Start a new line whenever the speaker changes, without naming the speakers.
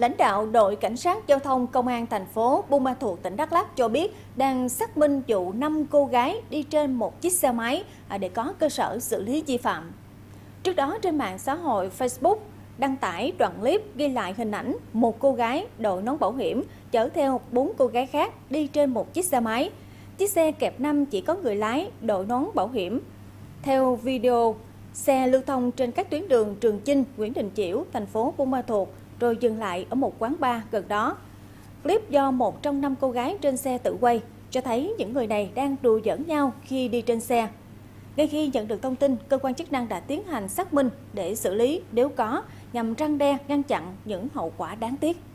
Lãnh đạo đội cảnh sát giao thông công an thành phố Buôn Ma Thuột, tỉnh Đắk Lắk cho biết đang xác minh vụ 5 cô gái đi trên một chiếc xe máy để có cơ sở xử lý vi phạm. Trước đó trên mạng xã hội Facebook đăng tải đoạn clip ghi lại hình ảnh một cô gái đội nón bảo hiểm chở theo 4 cô gái khác đi trên một chiếc xe máy. Chiếc xe kẹp 5 chỉ có người lái đội nón bảo hiểm. Theo video, xe lưu thông trên các tuyến đường Trường Chinh, Nguyễn Đình Chiểu, thành phố Buôn Ma Thuột rồi dừng lại ở một quán bar gần đó. Clip do một trong 5 cô gái trên xe tự quay cho thấy những người này đang đùa giỡn nhau khi đi trên xe. Ngay khi nhận được thông tin, cơ quan chức năng đã tiến hành xác minh để xử lý nếu có, nhằm răn đe ngăn chặn những hậu quả đáng tiếc.